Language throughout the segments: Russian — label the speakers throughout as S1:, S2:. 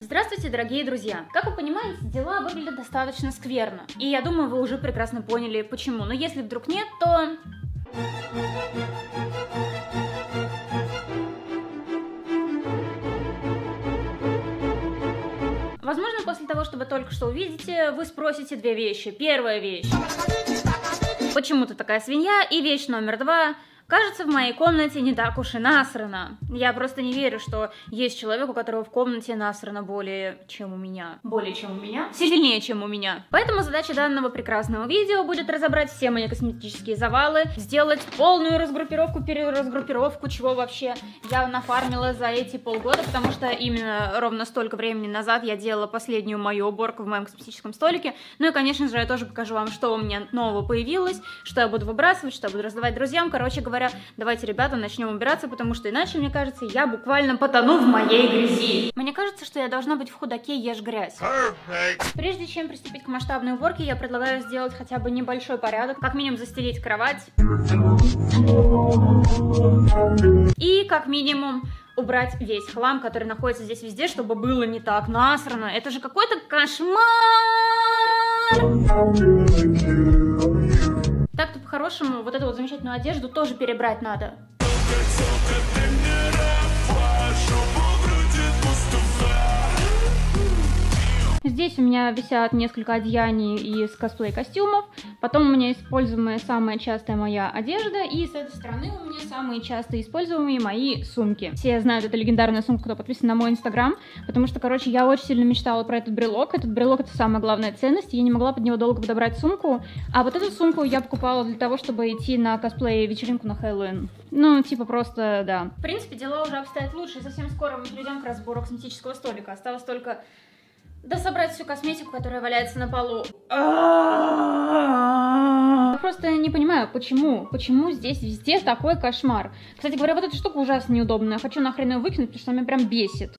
S1: Здравствуйте, дорогие друзья! Как вы понимаете, дела выглядят достаточно скверно. И я думаю, вы уже прекрасно поняли, почему. Но если вдруг нет, то... Возможно, после того, что вы только что увидите, вы спросите две вещи. Первая вещь. Почему ты такая свинья? И вещь номер два. Кажется, в моей комнате не так уж и насрано. Я просто не верю, что есть человек, у которого в комнате насрано более, чем у меня. Более, чем у меня? Сильнее, чем у меня. Поэтому задача данного прекрасного видео будет разобрать все мои косметические завалы, сделать полную разгруппировку, переразгруппировку, чего вообще я нафармила за эти полгода, потому что именно ровно столько времени назад я делала последнюю мою уборку в моем косметическом столике. Ну и, конечно же, я тоже покажу вам, что у меня нового появилось, что я буду выбрасывать, что я буду раздавать друзьям. Короче говоря, давайте, ребята, начнем убираться, потому что иначе, мне кажется, я буквально потону в моей грязи. Мне кажется, что я должна быть в худаке «Ешь грязь». Прежде чем приступить к масштабной уборке, я предлагаю сделать хотя бы небольшой порядок, как минимум застелить кровать. И как минимум убрать весь хлам, который находится здесь везде, чтобы было не так насрано. Это же какой-то кошмар! Так-то по-хорошему вот эту вот замечательную одежду тоже перебрать надо. Здесь у меня висят несколько одеяний из косплей-костюмов, потом у меня используемая самая частая моя одежда, и с этой стороны у меня самые часто используемые мои сумки. Все знают эту легендарную сумку, кто подписан на мой инстаграм, потому что, короче, я очень сильно мечтала про этот брелок. Этот брелок — это самая главная ценность, я не могла под него долго подобрать сумку, а вот эту сумку я покупала для того, чтобы идти на косплей-вечеринку на Хэллоуин. Ну, типа просто, да. В принципе, дела уже обстоят лучше, и совсем скоро мы перейдем к разбору косметического столика. Осталось только собрать всю косметику, которая валяется на полу. Я просто не понимаю, почему здесь везде такой кошмар. Кстати говоря, вот эта штука ужасно неудобная. Хочу нахрен ее выкинуть, потому что она меня прям бесит.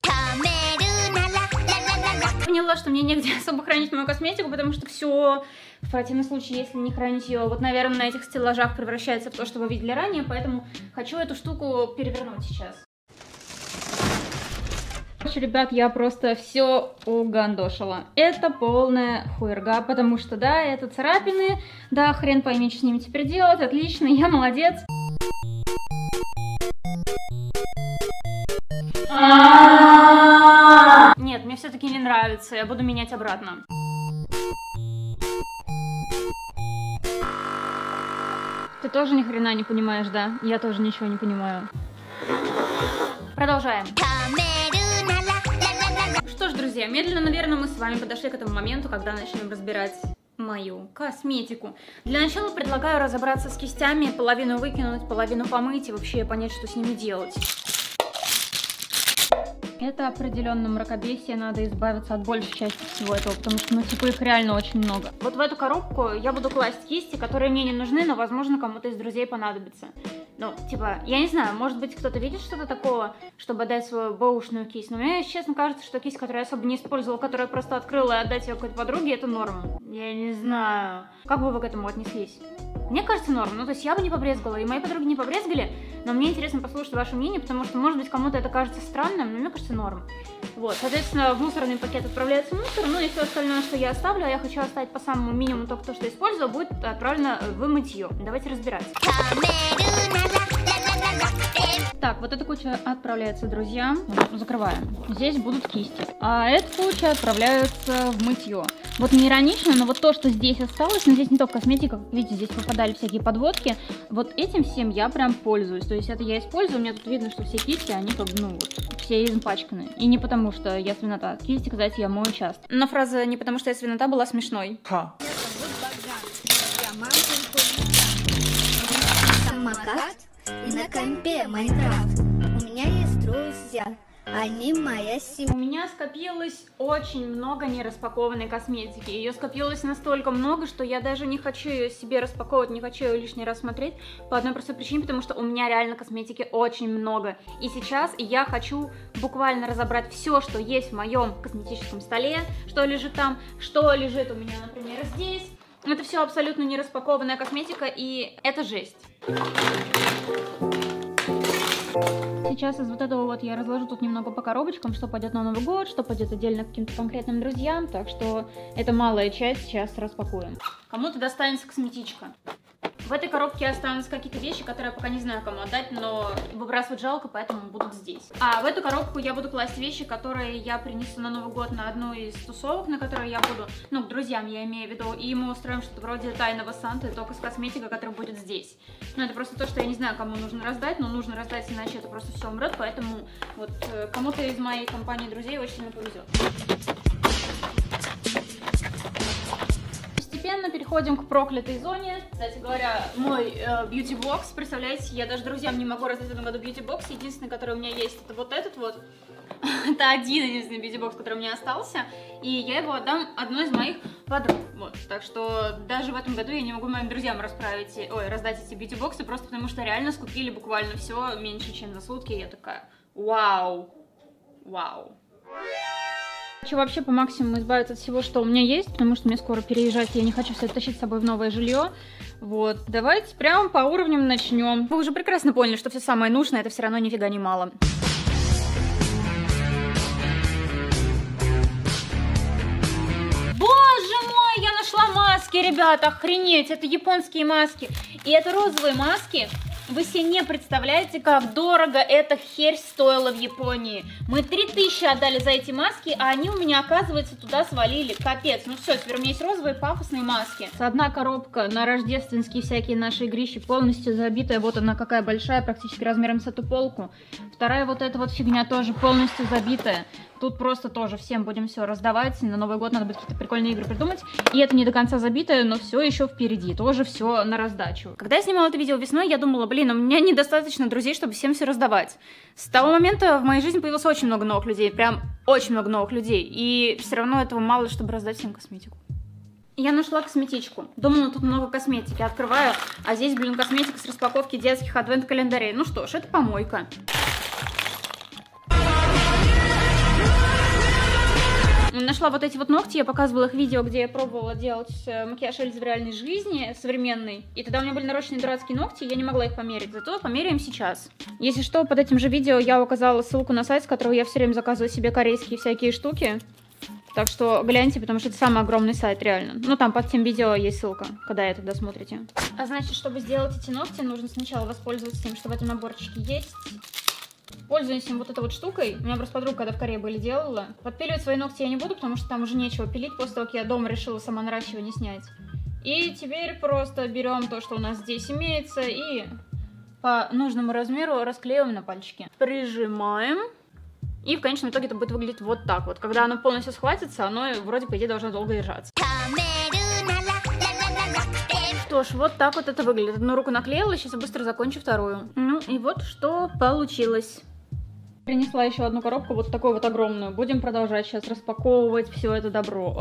S1: Поняла, что мне негде особо хранить мою косметику, потому что все, в противном случае, если не хранить ее, вот, наверное, на этих стеллажах превращается в то, что вы видели ранее, поэтому хочу эту штуку перевернуть сейчас. Короче, ребят, я просто все угандошила. Это полная хуерга, потому что, да, это царапины, да, хрен пойми, что с ними теперь делать, отлично, я молодец. Нет, мне все-таки не нравится, я буду менять обратно. Ты тоже ни хрена не понимаешь, да? Я тоже ничего не понимаю. Продолжаем. Что ж, друзья, медленно, наверное, мы с вами подошли к этому моменту, когда начнем разбирать мою косметику. Для начала предлагаю разобраться с кистями, половину выкинуть, половину помыть и вообще понять, что с ними делать. Это определенно мракобесие, надо избавиться от большей части всего этого, потому что, ну, типа, их реально очень много. Вот в эту коробку я буду класть кисти, которые мне не нужны, но, возможно, кому-то из друзей понадобится. Ну, типа, я не знаю, может быть, кто-то видит что-то такого, чтобы отдать свою бэушную кисть, но мне, если честно, кажется, что кисть, которую я особо не использовала, которую я просто открыла и отдать ее какой-то подруге, это норм. Я не знаю. Как бы вы к этому отнеслись? Мне кажется, норм. Ну, то есть я бы не побрезгала, и мои подруги не побрезгали, но мне интересно послушать ваше мнение, потому что, может быть, кому-то это кажется странным, но мне кажется, норм. Вот, соответственно, в мусорный пакет отправляется мусор, ну и все остальное, что я оставлю, а я хочу оставить по самому минимуму только то, что использую, будет отправлено в мытье. Давайте разбираться. Так, вот эта куча отправляется друзьям. Закрываем. Здесь будут кисти. А эта куча отправляется в мытье. Вот не иронично, но вот то, что здесь осталось, но здесь не только косметика, как видите, здесь попадали всякие подводки. Вот этим всем я прям пользуюсь. То есть это я использую, у меня тут видно, что все кисти, они как бы, ну вот, все испачканы. И не потому, что я свинота. Кисти, кстати, я мою часто. Но фраза «не потому, что я свинота» была смешной.
S2: Самокат и на компе Майнкрафт. У меня есть друзья, они моя семья.
S1: У меня скопилось очень много нераспакованной косметики. Ее скопилось настолько много, что я даже не хочу ее себе распаковывать, не хочу ее лишний раз смотреть. По одной простой причине, потому что у меня реально косметики очень много. И сейчас я хочу буквально разобрать все, что есть в моем косметическом столе, что лежит там, что лежит у меня, например, здесь. Это все абсолютно нераспакованная косметика, и это жесть. Сейчас из вот этого вот я разложу тут немного по коробочкам, что пойдет на Новый год, что пойдет отдельно каким-то конкретным друзьям, так что это малая часть, сейчас распакуем. Кому-то достанется косметичка. В этой коробке останутся какие-то вещи, которые я пока не знаю, кому отдать, но выбрасывать жалко, поэтому будут здесь. А в эту коробку я буду класть вещи, которые я принесу на Новый год на одну из тусовок, на которой я буду, ну, к друзьям я имею в виду, и мы устроим что-то вроде тайного Санты, только с косметикой, которая будет здесь. Ну, это просто то, что я не знаю, кому нужно раздать, но нужно раздать, иначе это просто все умрет, поэтому вот кому-то из моей компании друзей очень сильно повезет. Постепенно переходим к проклятой зоне. Кстати говоря, мой бьюти-бокс, представляете, я даже друзьям не могу раздать в этом году бьюти-бокс. Единственный, который у меня есть, это вот этот вот. Это один единственный бьюти-бокс, который у меня остался. И я его отдам одной из моих подруг. Вот. Так что даже в этом году я не могу моим друзьям раздать эти бьюти-боксы, просто потому что реально скупили буквально все меньше, чем за сутки. И я такая, вау, вау. Хочу вообще по максимуму избавиться от всего, что у меня есть, потому что мне скоро переезжать, я не хочу все это тащить с собой в новое жилье. Вот, давайте прямо по уровням начнем. Вы уже прекрасно поняли, что все самое нужное, это все равно нифига не мало. Боже мой, я нашла маски, ребята, охренеть, это японские маски. И это розовые маски. Вы себе не представляете, как дорого эта херь стоила в Японии. Мы 3000 отдали за эти маски, а они у меня, оказывается, туда свалили. Капец. Ну все, теперь у меня есть розовые пафосные маски. Одна коробка на рождественские всякие наши игрищи полностью забитая. Вот она какая большая, практически размером с эту полку. Вторая вот эта вот фигня тоже полностью забитая. Тут просто тоже всем будем все раздавать. На Новый год надо будет какие-то прикольные игры придумать. И это не до конца забитое, но все еще впереди. Тоже все на раздачу. Когда я снимала это видео весной, я думала, блин, у меня недостаточно друзей, чтобы всем все раздавать. С того момента в моей жизни появилось очень много новых людей. Прям очень много новых людей. И все равно этого мало, чтобы раздать всем косметику. Я нашла косметичку. Думала, тут много косметики. Открываю, а здесь, блин, косметика с распаковки детских адвент-календарей. Ну что ж, это помойка. Нашла вот эти вот ногти, я показывала их видео, где я пробовала делать макияж Эльзы в реальной жизни, современный. И тогда у меня были нарощенные дурацкие ногти, я не могла их померить, зато померяем сейчас. Если что, под этим же видео я указала ссылку на сайт, с которого я все время заказываю себе корейские всякие штуки. Так что гляньте, потому что это самый огромный сайт, реально. Ну, там под тем видео есть ссылка, когда это досмотрите. А значит, чтобы сделать эти ногти, нужно сначала воспользоваться тем, что в этом наборчике есть. Пользуюсь им вот этой вот штукой. У меня просто подруга, когда в Корее были, делала. Подпиливать свои ногти я не буду, потому что там уже нечего пилить, после того, как я дома решила сама наращивание снять. И теперь просто берем то, что у нас здесь имеется, и по нужному размеру расклеиваем на пальчики. Прижимаем. И в конечном итоге это будет выглядеть вот так вот. Когда оно полностью схватится, оно вроде, по идее, должно долго держаться. Что ж, вот так вот это выглядит. Одну руку наклеила, сейчас я быстро закончу вторую. Ну и вот что получилось. Принесла еще одну коробку, вот такую вот огромную. Будем продолжать сейчас распаковывать все это добро.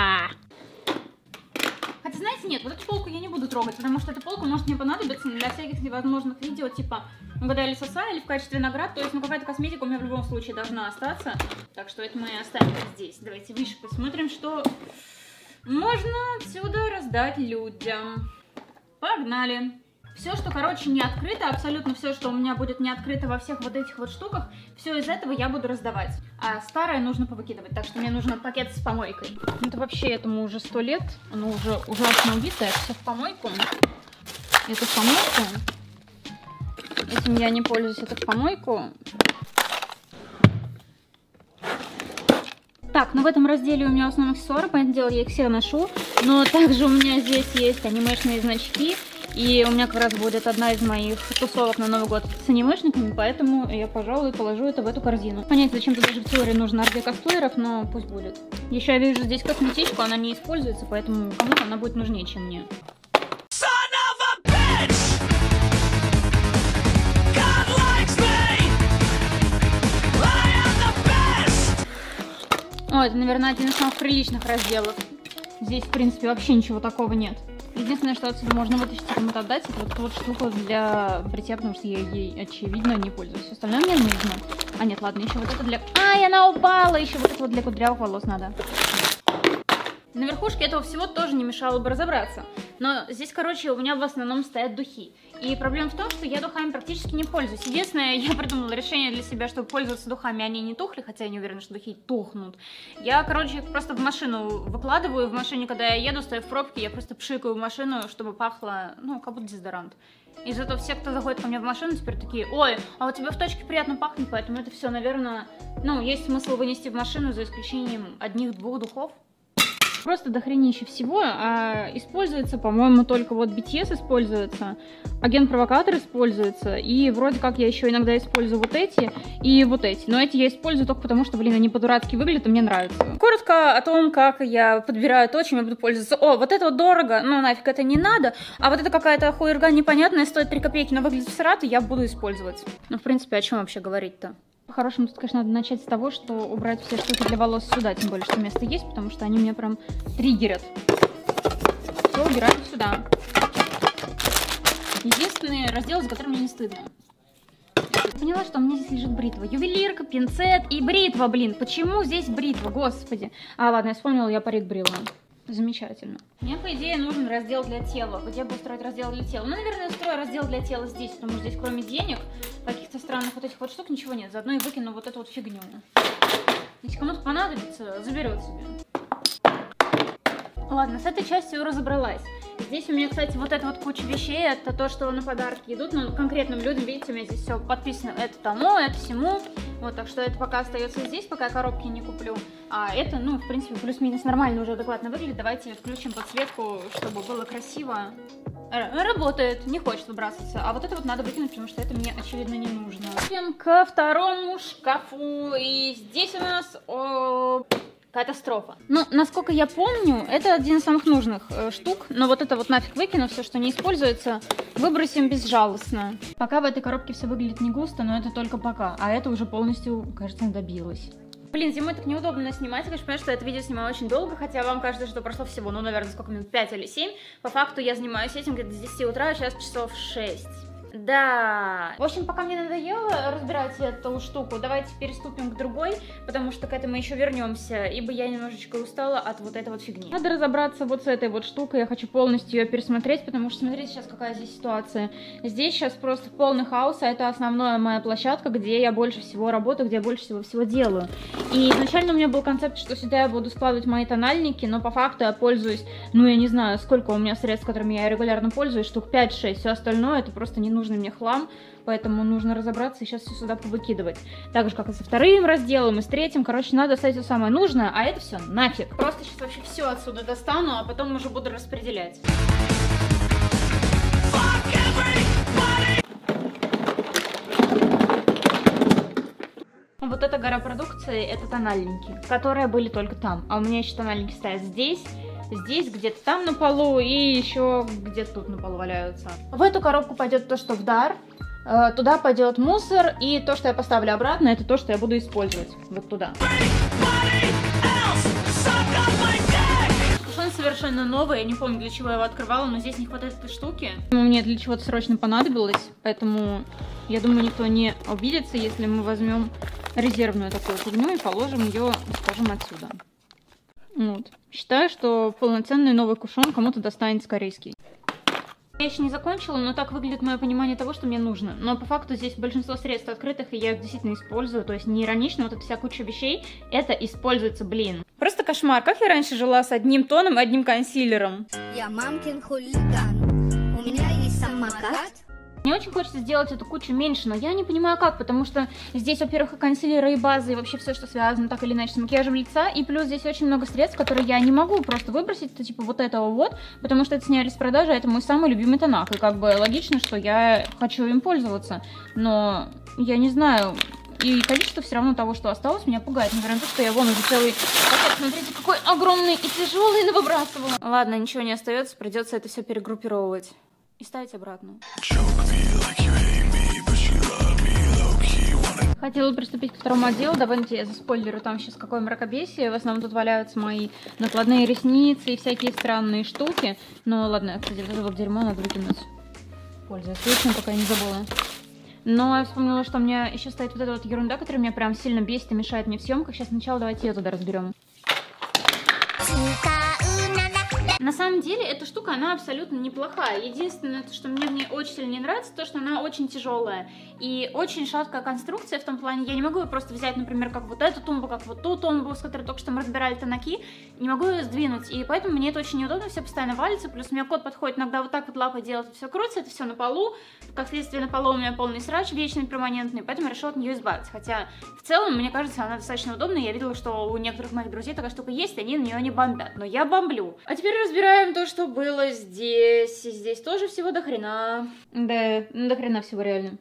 S1: Хотя, знаете, нет, вот эту полку я не буду трогать, потому что эта полка может мне понадобиться для всяких невозможных видео, типа угадали соса или в качестве наград. То есть, ну, какая-то косметика у меня в любом случае должна остаться. Так что это мы оставим здесь. Давайте выше посмотрим, что можно отсюда раздать людям. Погнали! Все, что, короче, не открыто, абсолютно все, что у меня будет не открыто во всех вот этих вот штуках, все из этого я буду раздавать. А старое нужно повыкидывать, так что мне нужен пакет с помойкой. Это вообще этому уже 100 лет, оно уже ужасно убитое, все в помойку. Это в помойку. Этим я не пользуюсь, это в помойку. Так, ну в этом разделе у меня в основном аксессуары, понятное дело, я их все ношу, но также у меня здесь есть анимешные значки. И у меня как раз будет одна из моих тусовок на Новый год с анимешниками, поэтому я, пожалуй, положу это в эту корзину. Понять, зачем-то даже в теории нужно арт для косплееров, но пусть будет. Еще я вижу здесь косметичку, она не используется, поэтому кому-то она будет нужнее, чем мне. О, это, наверное, один из самых приличных разделов. Здесь, в принципе, вообще ничего такого нет. Единственное, что отсюда можно вытащить и кому-то отдать, это вот эта вот штука для бритья, потому что я ей, очевидно, не пользуюсь. Все остальное мне нужно. А нет, ладно, еще вот это для... Ай, она упала! Еще вот это вот для кудрявых волос надо. На верхушке этого всего тоже не мешало бы разобраться. Но здесь, короче, у меня в основном стоят духи. И проблема в том, что я духами практически не пользуюсь. Единственное, я придумала решение для себя, чтобы пользоваться духами, они не тухли, хотя я не уверена, что духи тухнут. Я, короче, их просто в машину выкладываю. В машине, когда я еду, стою в пробке, я просто пшикаю в машину, чтобы пахло, ну, как будто дезодорант. Из-за этого все, кто заходит ко мне в машину, теперь такие: ой, а у тебя в точке приятно пахнет, поэтому это все, наверное, ну, есть смысл вынести в машину, за исключением одних-двух духов. Просто дохренище всего, а используется, по-моему, только вот BTS используется, агент-провокатор используется, и вроде как я еще иногда использую вот эти и вот эти. Но эти я использую только потому, что, блин, они по-дурацки выглядят, и мне нравятся. Коротко о том, как я подбираю то, чем я буду пользоваться. О, вот это вот дорого, ну нафиг это не надо, а вот это какая-то хуерга непонятная, стоит 3 копейки, но выглядит всрато, я буду использовать. Ну, в принципе, о чем вообще говорить-то? По-хорошему, тут, конечно, надо начать с того, что убрать все штуки для волос сюда, тем более, что место есть, потому что они меня прям триггерят. Все убираем сюда. Единственный раздел, за которым мне не стыдно. Я поняла, что у меня здесь лежит бритва. Ювелирка, пинцет и бритва, блин. Почему здесь бритва, господи? А, ладно, я вспомнила, я парик брила. Замечательно. Мне, по идее, нужен раздел для тела. Где бы устроить раздел для тела? Ну, наверное, устрою раздел для тела здесь, потому что здесь, кроме денег, каких-то странных вот этих вот штук, ничего нет. Заодно и выкину вот эту вот фигню. Если кому-то понадобится, заберет себе. Ладно, с этой частью разобралась. Здесь у меня, кстати, вот эта вот куча вещей, это то, что на подарки идут, но конкретным людям, видите, у меня здесь все подписано, это тому, это всему, вот, так что это пока остается здесь, пока коробки не куплю, а это, ну, в принципе, плюс-минус нормально уже адекватно выглядит. Давайте включим подсветку, чтобы было красиво. Работает, не хочет выбрасываться, а вот это вот надо выкинуть, потому что это мне, очевидно, не нужно. Идем ко второму шкафу, и здесь у нас... катастрофа. Ну, насколько я помню, это один из самых нужных штук, но вот это вот нафиг выкину, все, что не используется, выбросим безжалостно. Пока в этой коробке все выглядит не густо, но это только пока, а это уже полностью, кажется, добилось. Блин, зимой так неудобно снимать, я, конечно, понимаю, что это видео снимаю очень долго, хотя вам кажется, что прошло всего, ну, наверное, сколько минут, 5 или 7. По факту я занимаюсь этим где-то с 10 утра, а сейчас часов 6. Да. В общем, пока мне надоело разбирать эту штуку, давайте переступим к другой, потому что к этому еще вернемся, ибо я немножечко устала от вот этой вот фигни. Надо разобраться вот с этой вот штукой, я хочу полностью ее пересмотреть, потому что смотрите сейчас, какая здесь ситуация. Здесь сейчас просто полный хаос, а это основная моя площадка, где я больше всего работаю, где я больше всего делаю. И изначально у меня был концепт, что сюда я буду складывать мои тональники, но по факту я пользуюсь, ну я не знаю, сколько у меня средств, которыми я регулярно пользуюсь, штук 5-6, все остальное это просто не нужный мне хлам, поэтому нужно разобраться и сейчас все сюда повыкидывать. Так же, как и со вторым разделом, и с третьим, короче, надо оставить все самое нужное, а это все нафиг. Просто сейчас вообще все отсюда достану, а потом уже буду распределять. Вот эта гора продукции, это тональники, которые были только там, а у меня еще тональники стоят здесь, где-то там на полу и еще где-то тут на полу валяются. В эту коробку пойдет то, что в дар, туда пойдет мусор, и то, что я поставлю обратно, это то, что я буду использовать вот туда. Он совершенно новый, я не помню, для чего я его открывала, но здесь не хватает этой штуки. Мне для чего-то срочно понадобилось, поэтому я думаю, никто не обидится, если мы возьмем резервную такую фигню и положим ее, скажем, отсюда. Вот. Считаю, что полноценный новый кушон кому-то достанется корейский. Я еще не закончила, но так выглядит мое понимание того, что мне нужно. Но по факту здесь большинство средств открытых, и я их действительно использую. То есть не иронично, вот эта вся куча вещей, это используется, блин. Просто кошмар. Как я раньше жила с одним тоном и одним консилером?
S2: Я мамкин хулиган. У меня есть самокат.
S1: Мне очень хочется сделать эту кучу меньше, но я не понимаю как, потому что здесь, во-первых, и консилеры, и базы, и вообще все, что связано так или иначе с макияжем лица, и плюс здесь очень много средств, которые я не могу просто выбросить, это типа вот этого вот, потому что это сняли с продажи, а это мой самый любимый тонак, и как бы логично, что я хочу им пользоваться, но я не знаю, и количество все равно того, что осталось, меня пугает, несмотря на то, что я вон уже целый пакет, смотрите, какой огромный и тяжелый навыбрасывала. Ладно, ничего не остается, придется это все перегруппировать. И ставить обратно. Хотела приступить ко второму отделу. Давайте я заспойлерю там сейчас какое мракобесие. В основном тут валяются мои накладные ресницы и всякие странные штуки. Но ладно, кстати, вот это вот дерьмо надо выкинуть. Пользуясь случаем, пока я не забыла. Но я вспомнила, что у меня еще стоит вот эта вот ерунда, которая меня прям сильно бесит и мешает мне в съемках. Сейчас сначала давайте ее туда разберем. На самом деле, эта штука, она абсолютно неплохая. Единственное, что мне в ней очень сильно не нравится, то, что она очень тяжелая. И очень шаткая конструкция в том плане, я не могу ее просто взять, например, как вот эту тумбу, как вот ту тумбу, с которой только что мы разбирали тоннаки, не могу ее сдвинуть. И поэтому мне это очень неудобно, все постоянно валится. Плюс у меня кот подходит иногда вот так вот лапой делает, все крутится, это все на полу. Как следствие, на полу у меня полный срач, вечный, перманентный, поэтому решила от нее избавиться. Хотя, в целом, мне кажется, она достаточно удобная. Я видела, что у некоторых моих друзей такая штука есть, они на нее не бомбят. Но я бомблю. А теперь разбираем то, что было здесь. И здесь тоже всего до хрена. Да, до хрена всего реально.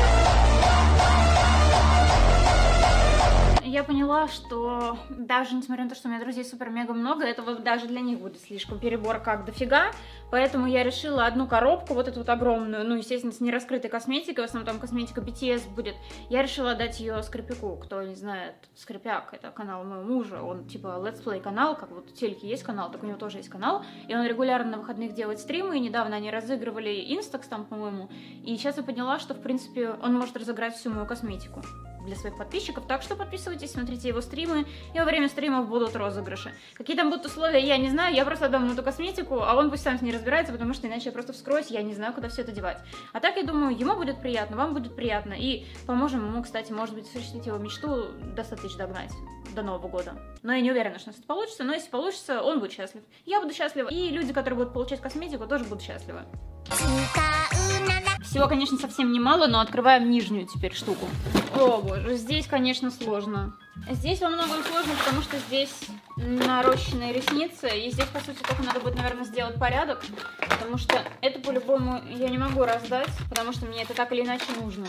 S1: Я поняла, что даже несмотря на то, что у меня друзей супер-мега много, этого даже для них будет слишком перебор как дофига. Поэтому я решила одну коробку, вот эту вот огромную, ну, естественно, с нераскрытой косметикой, в основном там косметика BTS будет. Я решила дать ее Скрипяку. Кто не знает, Скрипяк — это канал моего мужа, он типа летсплей канал, как вот у Телеки есть канал, так у него тоже есть канал. И он регулярно на выходных делает стримы, и недавно они разыгрывали Instax там, по-моему. И сейчас я поняла, что, в принципе, он может разыграть всю мою косметику для своих подписчиков, так что подписывайтесь, смотрите его стримы, и во время стримов будут розыгрыши. Какие там будут условия, я не знаю, я просто дам ему эту косметику, а он пусть сам с ней разбирается, потому что иначе я просто вскроюсь, я не знаю, куда все это девать. А так, я думаю, ему будет приятно, вам будет приятно, и поможем ему, кстати, может быть, осуществить его мечту до 100 тысяч догнать до Нового года. Но я не уверена, что это получится, но если получится, он будет счастлив. Я буду счастлива, и люди, которые будут получать косметику, тоже будут счастливы. Всего, конечно, совсем немало, но открываем нижнюю теперь штуку. О боже, здесь, конечно, сложно. Здесь во многом сложно, потому что здесь нарощенные ресницы, и здесь, по сути, только надо будет, наверное, сделать порядок, потому что это по-любому я не могу раздать, потому что мне это так или иначе нужно.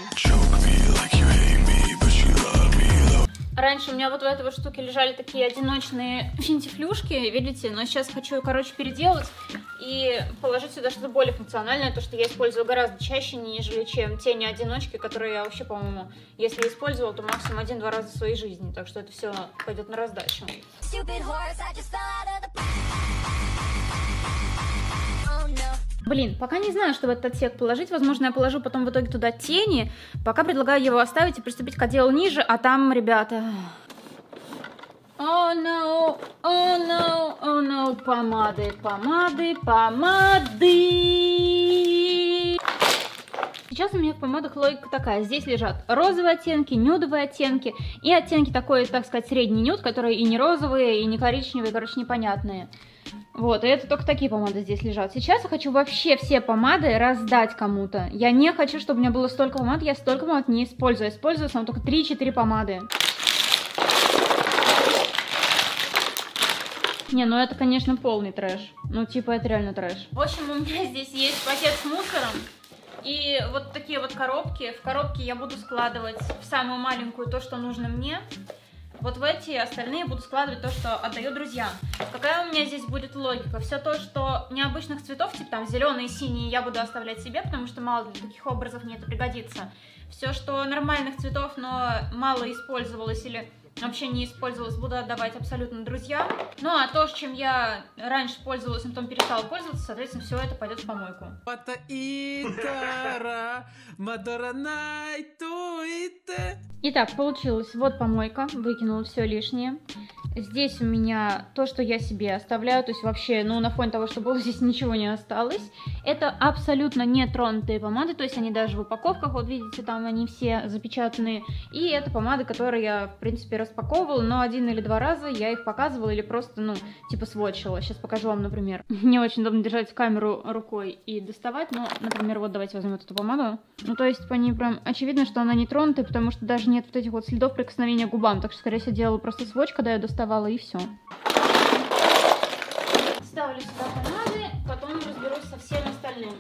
S1: Раньше у меня вот в этой вот штуке лежали такие одиночные финтифлюшки, видите, но сейчас хочу, короче, переделать и положить сюда что-то более функциональное, то, что я использую гораздо чаще, нежели чем тени-одиночки, которые я вообще, по-моему, если использовала, то максимум 1-2 раза в своей жизни, так что это все пойдет на раздачу. Блин, пока не знаю, что в этот отсек положить. Возможно, я положу потом в итоге туда тени. Пока предлагаю его оставить и приступить к отделу ниже, а там, ребята... О, no, о, no, о, no, помады, помады, помады. Сейчас у меня в помадах логика такая. Здесь лежат розовые оттенки, нюдовые оттенки и оттенки такой, так сказать, средний нюд, которые и не розовые, и не коричневые, короче, непонятные. Вот, и это только такие помады здесь лежат. Сейчас я хочу вообще все помады раздать кому-то. Я не хочу, чтобы у меня было столько помад, я столько помад не использую. Я использую сам только 3-4 помады. Не, ну это, конечно, полный трэш. Ну, типа, это реально трэш. В общем, у меня здесь есть пакет с мусором. И вот такие вот коробки. В коробке я буду складывать в самую маленькую то, что нужно мне. Вот в эти остальные буду складывать то, что отдаю друзьям. Какая у меня здесь будет логика? Все то, что необычных цветов, типа там зеленые, синие, я буду оставлять себе, потому что мало для таких образов мне это пригодится. Все, что нормальных цветов, но мало использовалось или вообще не использовалось, буду отдавать абсолютно друзьям. Ну а то, чем я раньше пользовалась, но потом перестала пользоваться, соответственно, все это пойдет в помойку. Итак, получилось. Вот помойка, выкинула все лишнее. Здесь у меня то, что я себе оставляю, то есть вообще, ну, на фоне того, что было, здесь ничего не осталось. Это абсолютно не тронутые помады, то есть они даже в упаковках, вот видите, там они все запечатанные. И это помады, которые я, в принципе, распаковывала, но 1 или 2 раза я их показывала или просто, ну, типа сводчила. Сейчас покажу вам, например. Не очень удобно держать камеру рукой и доставать, но, например, вот давайте возьмем вот эту помаду. Ну, то есть по ней прям очевидно, что она не тронутая, потому что даже нет вот этих вот следов прикосновения к губам. Так что, скорее всего, делала просто сводч, когда я доставала, и все. Ставлю сюда помады, потом разберусь со всем остальным.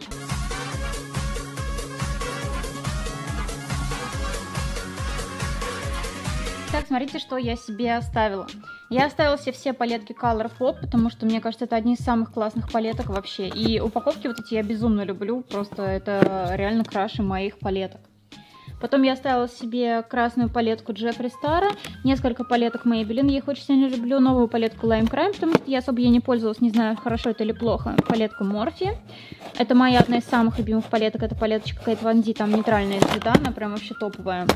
S1: Так, смотрите, что я себе оставила. Я оставила себе все палетки Color Pop, потому что, мне кажется, это одни из самых классных палеток вообще. И упаковки вот эти я безумно люблю, просто это реально краше моих палеток. Потом я оставила себе красную палетку Джеффри Стара, несколько палеток Maybelline, я их очень сильно люблю, новую палетку Lime Crime, потому что я особо ей не пользовалась, не знаю, хорошо это или плохо, палетку Morphe. Это моя одна из самых любимых палеток, это палеточка Kat Von D, там нейтральные цвета, она прям вообще топовая.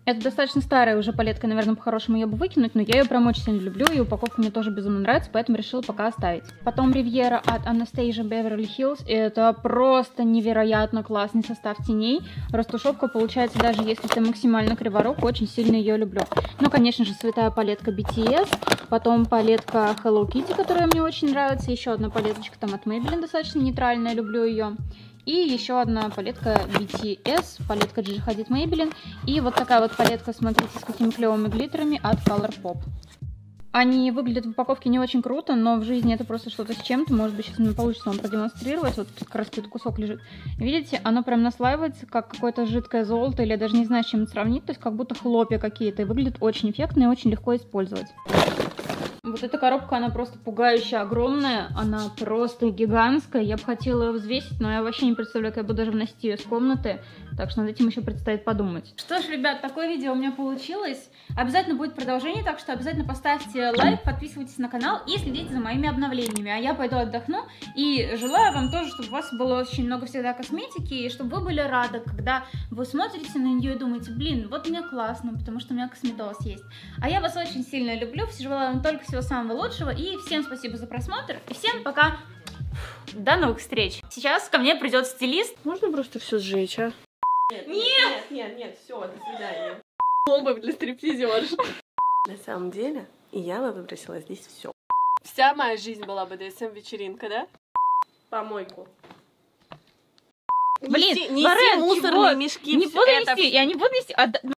S1: Это достаточно старая уже палетка, наверное, по-хорошему ее бы выкинуть, но я ее прям очень сильно люблю, и упаковка мне тоже безумно нравится, поэтому решила пока оставить. Потом Riviera от Anastasia Beverly Hills. Это просто невероятно классный состав теней. Растушевка получается, даже если ты максимально криворук, очень сильно ее люблю. Ну, конечно же, святая палетка BTS, потом палетка Hello Kitty, которая мне очень нравится, еще одна палеточка там от Maybelline, достаточно нейтральная, люблю ее. И еще одна палетка BTS, палетка Gigi Hadid Maybelline. И вот такая вот палетка, смотрите, с какими клевыми глиттерами от Colourpop. Они выглядят в упаковке не очень круто, но в жизни это просто что-то с чем-то. Может быть, сейчас мне получится вам продемонстрировать. Вот как раз какой-то кусок лежит. Видите, оно прям наслаивается, как какое-то жидкое золото, или я даже не знаю, с чем это сравнить. То есть как будто хлопья какие-то. И выглядит очень эффектно и очень легко использовать. Вот эта коробка, она просто пугающе огромная, она просто гигантская. Я бы хотела ее взвесить, но я вообще не представляю, как я буду даже вносить ее из комнаты. Так что над этим еще предстоит подумать. Что ж, ребят, такое видео у меня получилось. Обязательно будет продолжение, так что обязательно поставьте лайк, подписывайтесь на канал и следите за моими обновлениями. А я пойду отдохну и желаю вам тоже, чтобы у вас было очень много всегда косметики, и чтобы вы были рады, когда вы смотрите на нее и думаете, блин, вот мне классно, потому что у меня косметоз есть. А я вас очень сильно люблю, желаю вам только всего самого лучшего, и всем спасибо за просмотр, и всем пока, до новых встреч. Сейчас ко мне придет стилист.
S3: Можно просто все сжечь, а?
S4: Нет, все, до свидания.
S3: Обувь для стриптизерш.
S4: На самом деле, я бы выбросила здесь все.
S3: Вся моя жизнь была БДСМ-вечеринка, да?
S4: Помойку.
S1: Блин,
S3: неси
S1: Лорен,
S3: мусорные
S1: чего?
S3: мешки.
S1: Не буду нести, я не буду нести.